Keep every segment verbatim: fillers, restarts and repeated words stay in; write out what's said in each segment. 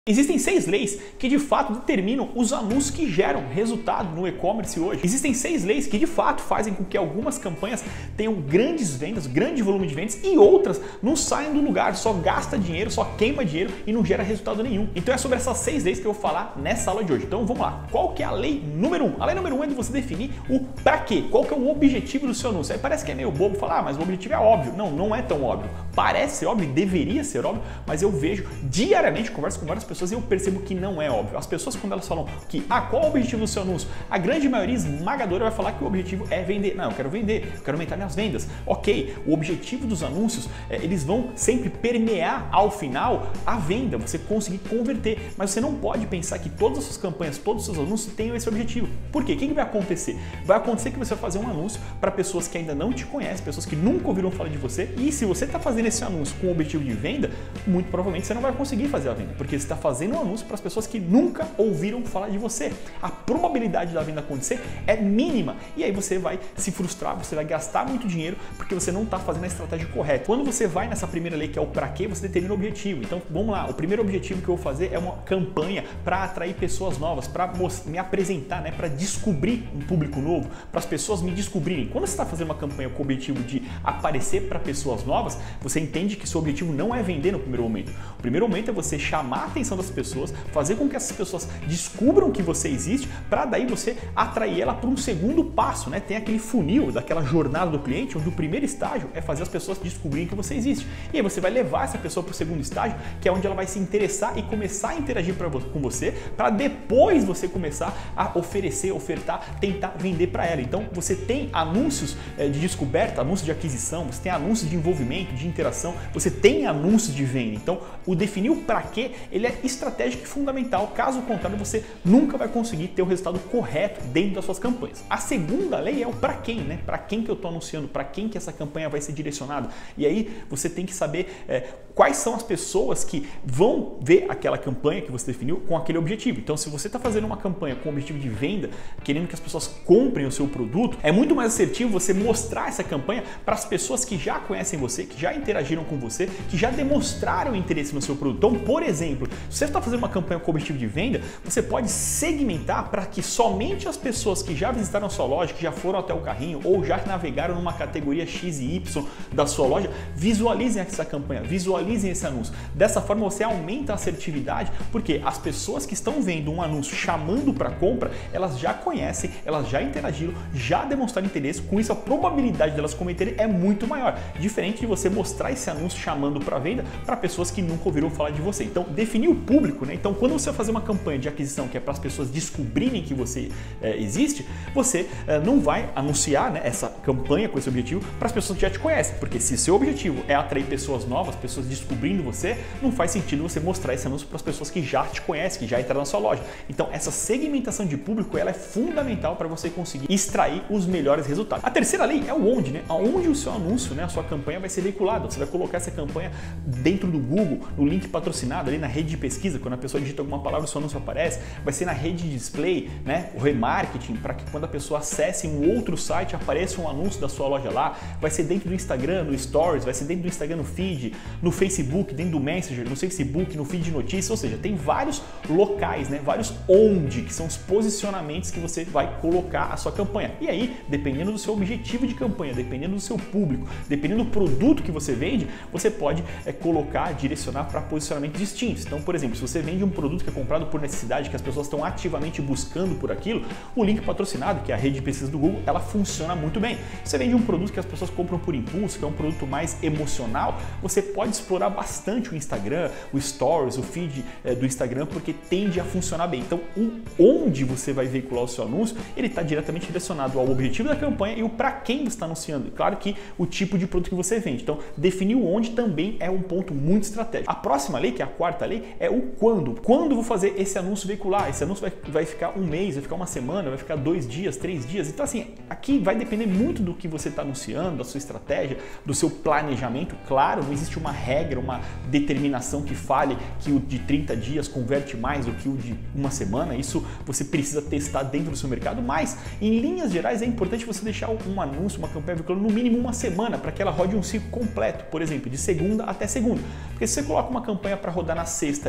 Existem seis leis que de fato determinam os anúncios que geram resultado no e-commerce hoje. Existem seis leis que de fato fazem com que algumas campanhas tenham grandes vendas, grande volume de vendas e outras não saiam do lugar, só gasta dinheiro, só queima dinheiro e não gera resultado nenhum. Então é sobre essas seis leis que eu vou falar nessa aula de hoje. Então vamos lá. Qual que é a lei número um? A lei número um é de você definir o para quê. Qual que é o objetivo do seu anúncio? Aí parece que é meio bobo falar, ah, mas o objetivo é óbvio. Não, não é tão óbvio. Parece ser óbvio, deveria ser óbvio, mas eu vejo diariamente, converso com várias pessoas e eu percebo que não é óbvio. As pessoas, quando elas falam que, ah, qual é o objetivo do seu anúncio? A grande maioria esmagadora vai falar que o objetivo é vender. Não, eu quero vender, eu quero aumentar minhas vendas. Ok, o objetivo dos anúncios, é, eles vão sempre permear ao final a venda, você conseguir converter. Mas você não pode pensar que todas as suas campanhas, todos os seus anúncios tenham esse objetivo. Por quê? O que vai acontecer? Vai acontecer que você vai fazer um anúncio para pessoas que ainda não te conhecem, pessoas que nunca ouviram falar de você, e se você está fazendo esse anúncio com o objetivo de venda, muito provavelmente você não vai conseguir fazer a venda, porque você está fazendo um anúncio para as pessoas que nunca ouviram falar de você. A probabilidade da venda acontecer é mínima e aí você vai se frustrar, você vai gastar muito dinheiro porque você não está fazendo a estratégia correta. Quando você vai nessa primeira lei que é o para quê, você determina o objetivo. Então vamos lá, o primeiro objetivo que eu vou fazer é uma campanha para atrair pessoas novas, para me apresentar, né, para descobrir um público novo, para as pessoas me descobrirem. Quando você está fazendo uma campanha com o objetivo de aparecer para pessoas novas, você entende que seu objetivo não é vender no primeiro momento. O primeiro momento é você chamar a atenção das pessoas, fazer com que essas pessoas descubram que você existe, para daí você atrair ela para um segundo passo, né? Tem aquele funil daquela jornada do cliente, onde o primeiro estágio é fazer as pessoas descobrirem que você existe. E aí você vai levar essa pessoa para o segundo estágio, que é onde ela vai se interessar e começar a interagir pra, com você, para depois você começar a oferecer, ofertar, tentar vender para ela. Então você tem anúncios de descoberta, anúncios de aquisição, você tem anúncios de envolvimento, de interação, você tem anúncios de venda. Então o definir o para quê, ele é estratégico e fundamental. Caso contrário, você nunca vai conseguir ter o resultado correto dentro das suas campanhas. A segunda lei é o para quem, né? Para quem que eu estou anunciando, para quem que essa campanha vai ser direcionada. E aí você tem que saber é, quais são as pessoas que vão ver aquela campanha que você definiu com aquele objetivo. Então, se você está fazendo uma campanha com o objetivo de venda, querendo que as pessoas comprem o seu produto, é muito mais assertivo você mostrar essa campanha para as pessoas que já conhecem você, que já interagiram com você, que já demonstraram interesse no seu produto. Então, por exemplo, se você está fazendo uma campanha com o objetivo de venda, você pode segmentar para que somente as pessoas que já visitaram a sua loja, que já foram até o carrinho ou já navegaram numa categoria X e Y da sua loja, visualizem essa campanha, visualizem esse anúncio. Dessa forma você aumenta a assertividade, porque as pessoas que estão vendo um anúncio chamando para compra, elas já conhecem, elas já interagiram, já demonstraram interesse, com isso a probabilidade delas cometerem é muito maior, diferente de você mostrar esse anúncio chamando para venda para pessoas que nunca ouviram falar de você. Então definir o público, né? Então quando você vai fazer uma campanha de aquisição que é para as pessoas descobrirem que você é, existe, você é, não vai anunciar, né, essa campanha com esse objetivo para as pessoas que já te conhecem, porque se seu objetivo é atrair pessoas novas, pessoas descobrindo você, não faz sentido você mostrar esse anúncio para as pessoas que já te conhecem, que já entraram na sua loja. Então essa segmentação de público ela é fundamental para você conseguir extrair os melhores resultados. A terceira lei é o onde, né? Aonde o seu anúncio, né, a sua campanha vai ser veiculada. Você vai colocar essa campanha dentro do Google, no link patrocinado, ali na rede de pesquisa, quando a pessoa digita alguma palavra, o seu anúncio aparece, vai ser na rede de display, né, o remarketing, para que quando a pessoa acesse um outro site, apareça um anúncio da sua loja lá, vai ser dentro do Instagram, no Stories, vai ser dentro do Instagram no feed, no Facebook, dentro do Messenger, no Facebook, no feed de notícias, ou seja, tem vários locais, né, vários onde, que são os posicionamentos que você vai colocar a sua campanha. E aí, dependendo do seu objetivo de campanha, dependendo do seu público, dependendo do produto que você vende, você pode é, colocar, direcionar para posicionamentos distintos. Então, por exemplo, se você vende um produto que é comprado por necessidade, que as pessoas estão ativamente buscando por aquilo, o link patrocinado, que é a rede de pesquisa do Google, ela funciona muito bem. Se você vende um produto que as pessoas compram por impulso, que é um produto mais emocional, você pode explorar bastante o Instagram, o Stories, o feed é, do Instagram, porque tende a funcionar bem. Então, o onde você vai veicular o seu anúncio, ele está diretamente direcionado ao objetivo da campanha e o para quem você está anunciando. E claro que o tipo de produto que você vende. Então, definir o onde também é um ponto muito estratégico. A próxima lei, que é a quarta lei, é o quando. Quando eu vou fazer esse anúncio veicular? Esse anúncio vai, vai ficar um mês, vai ficar uma semana, vai ficar dois dias, três dias. Então, assim, aqui vai depender muito do que você está anunciando, da sua estratégia, do seu planejamento. Claro, não existe uma regra, uma determinação que fale que o de trinta dias converte mais do que o de uma semana. Isso você precisa testar dentro do seu mercado, mas em linhas gerais é importante você deixar um anúncio, uma campanha veiculando no mínimo uma semana para que ela rode um ciclo completo, por exemplo, de segunda até segunda. Porque se você coloca uma campanha para rodar na sexta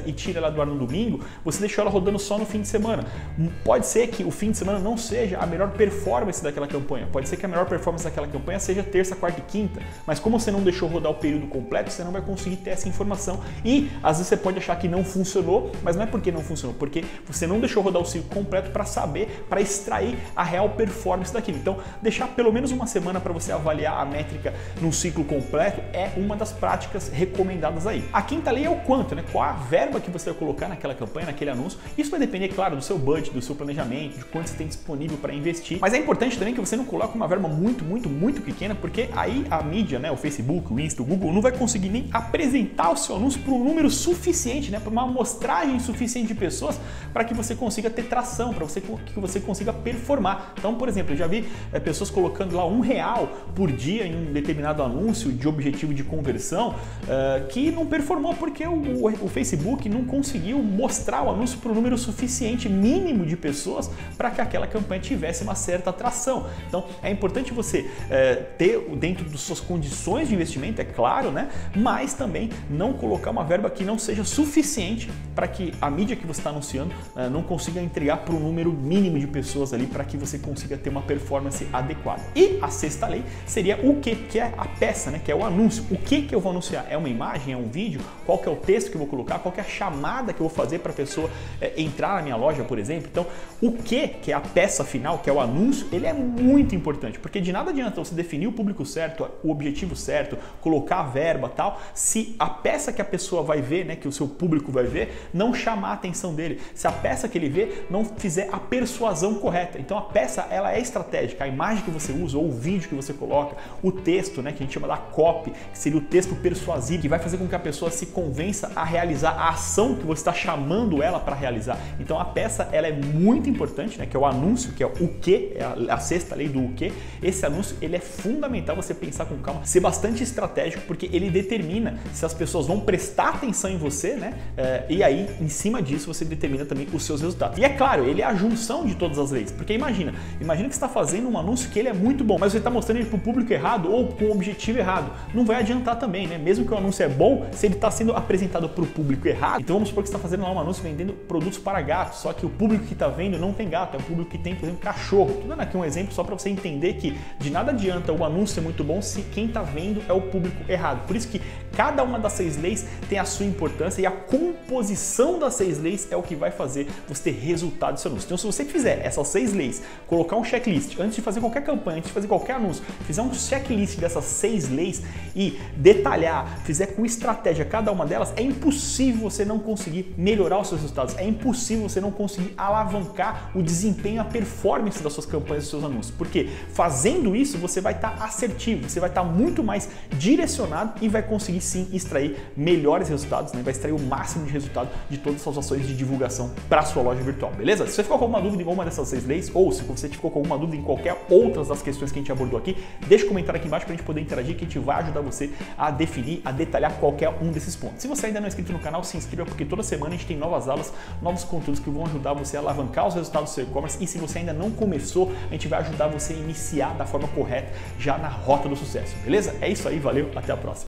quinta e tira ela do ar no domingo, você deixou ela rodando só no fim de semana. Pode ser que o fim de semana não seja a melhor performance daquela campanha, pode ser que a melhor performance daquela campanha seja terça, quarta e quinta, mas como você não deixou rodar o período completo, você não vai conseguir ter essa informação e às vezes você pode achar que não funcionou, mas não é porque não funcionou, porque você não deixou rodar o ciclo completo para saber, para extrair a real performance daquilo. Então, deixar pelo menos uma semana para você avaliar a métrica num ciclo completo é uma das práticas recomendadas aí. A quinta lei é o quanto, né? Qual a verba que você vai colocar naquela campanha, naquele anúncio. Isso vai depender, claro, do seu budget, do seu planejamento, de quanto você tem disponível para investir. Mas é importante também que você não coloque uma verba muito, muito, muito pequena, porque aí a mídia, né, o Facebook, o Insta, o Google, não vai conseguir nem apresentar o seu anúncio para um número suficiente, né, para uma amostragem suficiente de pessoas para que você consiga ter tração, para você, que você consiga performar. Então, por exemplo, eu já vi é, pessoas colocando lá um real por dia em um determinado anúncio de objetivo de conversão uh, que não performou porque o, o, o Facebook não conseguiu mostrar o anúncio para um número suficiente, mínimo de pessoas para que aquela campanha tivesse uma certa atração. Então, é importante você uh, ter dentro das suas condições de investimento, é claro, né? Mas também não colocar uma verba que não seja suficiente para que a mídia que você está anunciando uh, não consiga entregar para um número mínimo de pessoas ali para que você consiga ter uma performance adequada. E a sexta lei seria o que? Que é a peça, né? Que é o anúncio. O que que eu vou anunciar? É uma imagem? É um vídeo? Qual que é o texto que eu vou colocar? Qual que é a chamada que eu vou fazer para a pessoa é, entrar na minha loja, por exemplo? Então, o que que é a peça final, que é o anúncio, ele é muito importante, porque de nada adianta você definir o público certo, o objetivo certo, colocar a verba e tal, se a peça que a pessoa vai ver, né, que o seu público vai ver, não chamar a atenção dele, se a peça que ele vê não fizer a persuasão correta. Então, a peça, ela é estratégica, a imagem que você usa ou o vídeo que você coloca, o texto, né, que a gente chama da copy, que seria o texto persuasivo, que vai fazer com que a pessoa se convença a realizar a ação que você está chamando ela para realizar. Então a peça, ela é muito importante, né, que é o anúncio, que é o que, é a, a sexta lei do o que. Esse anúncio, ele é fundamental você pensar com calma, ser bastante estratégico, porque ele determina se as pessoas vão prestar atenção em você, né, é, e aí em cima disso você determina também os seus resultados. E é claro, ele é a junção de todas as leis, porque imagina, imagina que você está fazendo um anúncio que ele é muito bom, mas você está mostrando ele para o público errado ou com o objetivo errado. Não vai adiantar também, né? Mesmo que o anúncio é bom, se ele está sendo apresentado para o público errado, então vamos supor que você está fazendo lá um anúncio vendendo produtos para gatos, só que o público que está vendo não tem gato, é o público que tem, por exemplo, cachorro. Estou dando aqui um exemplo só para você entender que de nada adianta o anúncio ser muito bom se quem está vendo é o público errado. Por isso que cada uma das seis leis tem a sua importância e a composição das seis leis é o que vai fazer você ter resultado do seu anúncio. Então, se você fizer essas seis leis, colocar um checklist antes de fazer qualquer campanha, antes de fazer qualquer anúncio, fizer um checklist dessas seis leis e detalhar, fizer com estratégia cada uma delas, é impossível você não conseguir melhorar os seus resultados, é impossível você não conseguir alavancar o desempenho, a performance das suas campanhas, dos seus anúncios, porque fazendo isso você vai estar assertivo, você vai estar muito mais direcionado e vai conseguir sim extrair melhores resultados, né? Vai extrair o máximo de resultado de todas as suas ações de divulgação para a sua loja virtual, beleza? Se você ficou com alguma dúvida em alguma dessas seis leis, ou se você ficou com alguma dúvida em qualquer outra das questões que a gente abordou aqui, deixa um comentário aqui embaixo para a gente poder interagir, que a gente vai ajudar você a definir, a detalhar qualquer um desses pontos. Se você ainda não é inscrito no canal, se inscreva, porque toda semana a gente tem novas aulas, novos conteúdos que vão ajudar você a alavancar os resultados do seu e-commerce, e se você ainda não começou, a gente vai ajudar você a iniciar da forma correta, já na rota do sucesso, beleza? É isso aí, valeu, até a próxima!